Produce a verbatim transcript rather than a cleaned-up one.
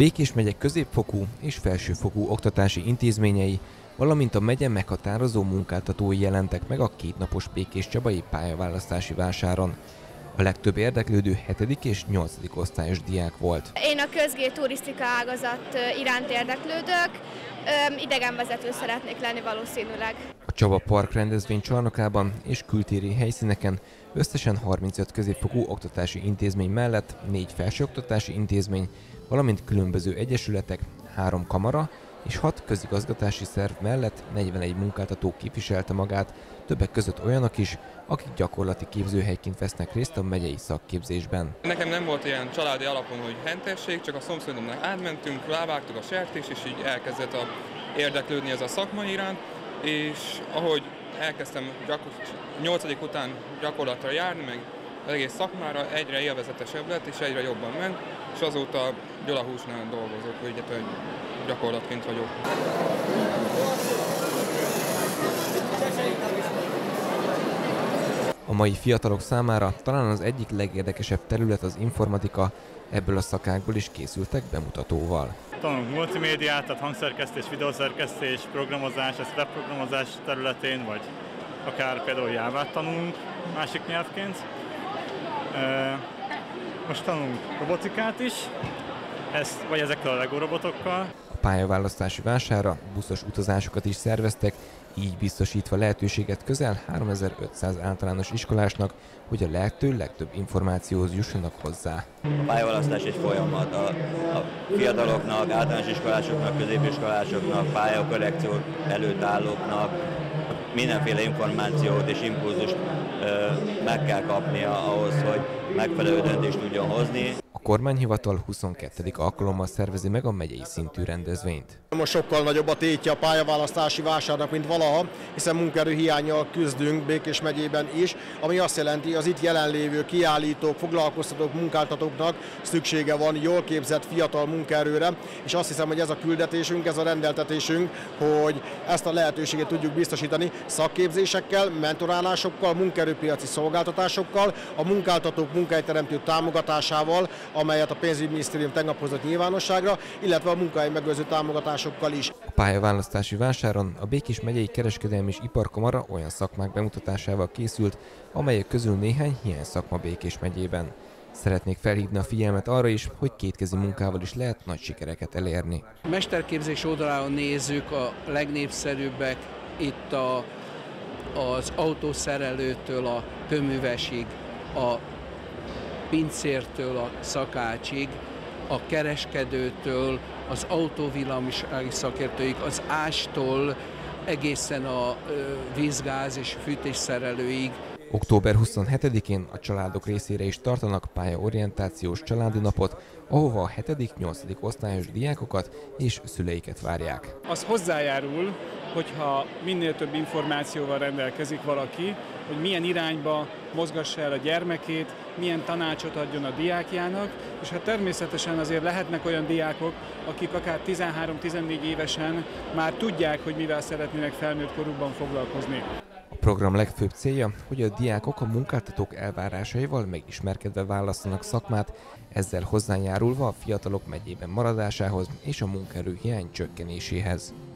Békés megye középfokú és felsőfokú oktatási intézményei, valamint a megye meghatározó munkáltatói jelentek meg a kétnapos békéscsabai pályaválasztási vásáron. A legtöbb érdeklődő hetedik és nyolcadik osztályos diák volt. Én a közgé turisztika ágazat iránt érdeklődök, idegenvezető szeretnék lenni valószínűleg. A Csaba Park rendezvény csarnokában és kültéri helyszíneken összesen harmincöt középfokú oktatási intézmény mellett négy felsőoktatási intézmény, valamint különböző egyesületek, három kamara és hat közigazgatási szerv mellett negyvenegy munkáltató képviselte magát, többek között olyanok is, akik gyakorlati képzőhelyként vesznek részt a megyei szakképzésben. Nekem nem volt ilyen családi alapon, hogy hentesség, csak a szomszédomnak átmentünk, rávágtuk a sertés, és így elkezdett a érdeklődni ez a szakma iránt, és ahogy elkezdtem nyolcadik után gyakorlatra járni, meg az egész szakmára egyre élvezetesebb lett, és egyre jobban ment, és azóta Gyula Húsnál dolgozok, hogy gyakorlatként vagyok. A mai fiatalok számára talán az egyik legérdekesebb terület az informatika, ebből a szakákból is készültek bemutatóval. Tanulunk multimédiát, tehát hangszerkesztés, videószerkesztés, programozás, ez webprogramozás területén, vagy akár például Jávát tanulunk másik nyelvként. Most tanulunk robotikát is, ezt, vagy ezekkel a Lego robotokkal. A pályaválasztási vásárra buszos utazásokat is szerveztek, így biztosítva lehetőséget közel háromezer-ötszáz általános iskolásnak, hogy a lehető legtöbb információhoz jussanak hozzá. A pályaválasztás egy folyamat. A, a fiataloknak, általános iskolásoknak, középiskolásoknak, pályakorrekció előtt állóknak mindenféle információt és impulzust ö, meg kell kapnia ahhoz, hogy megfelelő döntést tudjon hozni. A kormányhivatal huszonkettedik alkalommal szervezi meg a megyei szintű rendezvényt. Most sokkal nagyobb a tétje a pályaválasztási vásárnak, mint valaha, hiszen munkaerőhiánnyal küzdünk Békés megyében is, ami azt jelenti, az itt jelenlévő kiállítók, foglalkoztatók, munkáltatóknak szüksége van jól képzett fiatal munkaerőre, és azt hiszem, hogy ez a küldetésünk, ez a rendeltetésünk, hogy ezt a lehetőséget tudjuk biztosítani szakképzésekkel, mentorálásokkal, munkaerőpiaci szolgáltatásokkal, a munkáltatók munkahelyteremtő támogatásával, amelyet a pénzügyminisztérium tegnap hozott nyilvánosságra, illetve a munkahely megőrző támogatásokkal is. A pályaválasztási vásáron a Békés megyei kereskedelmi és iparkamara olyan szakmák bemutatásával készült, amelyek közül néhány hiány szakma Békés megyében. Szeretnék felhívni a figyelmet arra is, hogy kétkezi munkával is lehet nagy sikereket elérni. A mesterképzés oldalán nézzük, a legnépszerűbbek itt a, az autószerelőtől a kőművesig, a pincértől a szakácsig, a kereskedőtől, az autóvillamisági szakértőig, az ástól egészen a vízgáz és fűtésszerelőig. október huszonhetedikén a családok részére is tartanak pályaorientációs családi napot, ahova a hetedik-nyolcadik osztályos diákokat és szüleiket várják. Az hozzájárul, hogyha minél több információval rendelkezik valaki, hogy milyen irányba mozgassa el a gyermekét, milyen tanácsot adjon a diákjának, és hát természetesen azért lehetnek olyan diákok, akik akár tizenhárom-tizennégy évesen már tudják, hogy mivel szeretnének felnőtt korukban foglalkozni. A program legfőbb célja, hogy a diákok a munkáltatók elvárásaival megismerkedve válasszanak szakmát, ezzel hozzájárulva a fiatalok megyében maradásához és a munkaerőhiány csökkenéséhez.